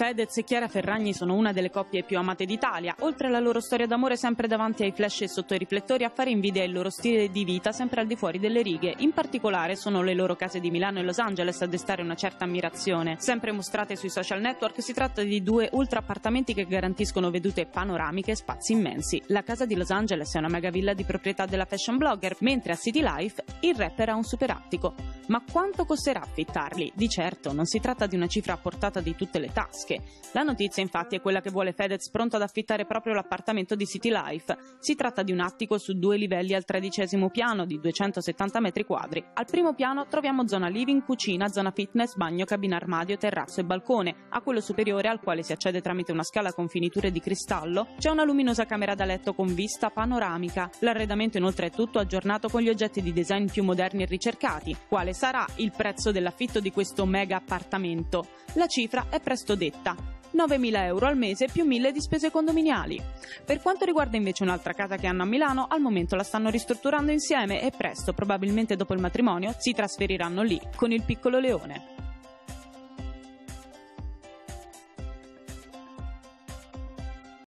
Fedez e Chiara Ferragni sono una delle coppie più amate d'Italia. Oltre alla loro storia d'amore sempre davanti ai flash e sotto i riflettori, a fare invidia è il loro stile di vita sempre al di fuori delle righe. In particolare sono le loro case di Milano e Los Angeles a destare una certa ammirazione. Sempre mostrate sui social network, si tratta di due ultra appartamenti che garantiscono vedute panoramiche e spazi immensi. La casa di Los Angeles è una mega villa di proprietà della fashion blogger, mentre a City Life il rapper ha un super attico. Ma quanto costerà affittarli? Di certo non si tratta di una cifra a portata di tutte le tasche. La notizia infatti è quella che vuole Fedez pronto ad affittare proprio l'appartamento di City Life. Si tratta di un attico su 2 livelli al 13° piano di 270 metri quadri. Al primo piano troviamo zona living, cucina, zona fitness, bagno, cabina armadio, terrazzo e balcone. A quello superiore, al quale si accede tramite una scala con finiture di cristallo, c'è una luminosa camera da letto con vista panoramica. L'arredamento inoltre è tutto aggiornato con gli oggetti di design più moderni e ricercati. Quale sarà il prezzo dell'affitto di questo mega appartamento? La cifra è presto detta: 9.000 euro al mese più 1.000 di spese condominiali. Per quanto riguarda invece un'altra casa che hanno a Milano, al momento la stanno ristrutturando insieme e presto, probabilmente dopo il matrimonio, si trasferiranno lì con il piccolo leone.